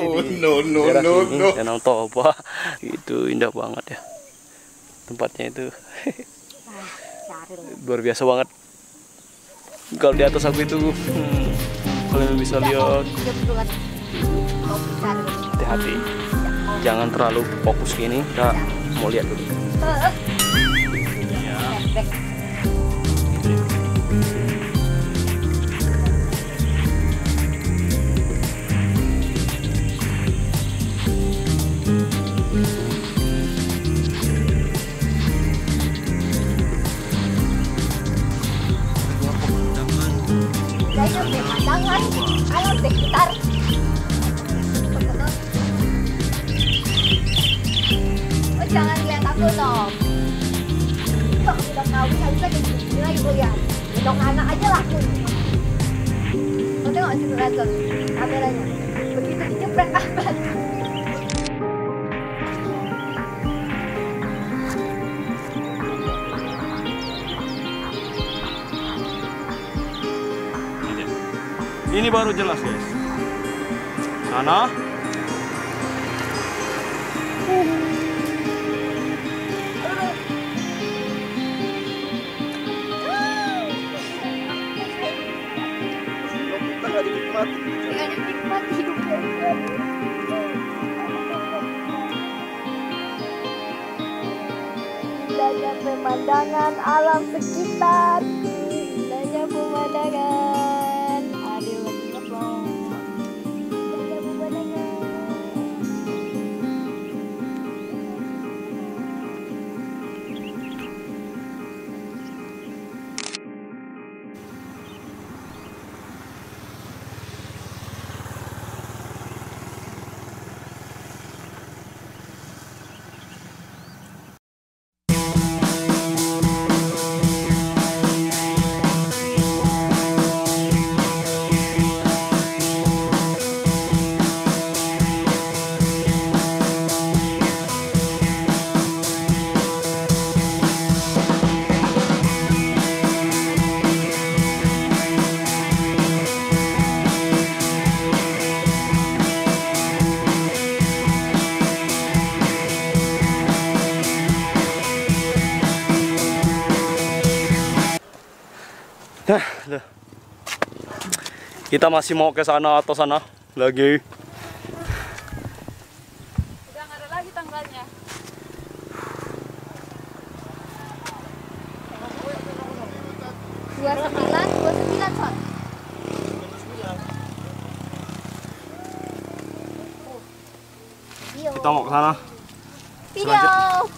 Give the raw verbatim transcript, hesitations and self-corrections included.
di no, no, daerah no, sini, no. Danau Toba. Itu indah banget ya. Tempatnya itu luar biasa banget. Kalau di atas aku itu, hmm, kalian bisa lihat. Hati-hati, jangan terlalu fokus gini. Kita mau lihat dulu. Pemandangan alam sekitar. Oh, jangan lihat aku dong. Kok udah kawin harusnya kayak gini lagi bu ya. Gendong anak aja laku. Kau tengok situ lihat tuh kameranya. Begitu dijepret amat. Ini baru jelas guys. Sana. Indahnya pemandangan alam sekitar. Indahnya pemandangan. Ada lagi ngeplong. Indahnya pemandangan. Nah, loh. Kita masih mau ke sana atau sana lagi. Udah nggak ada lagi tanggalnya. Dua sembilan, dua sembilan son. Kita mau ke sana. Video.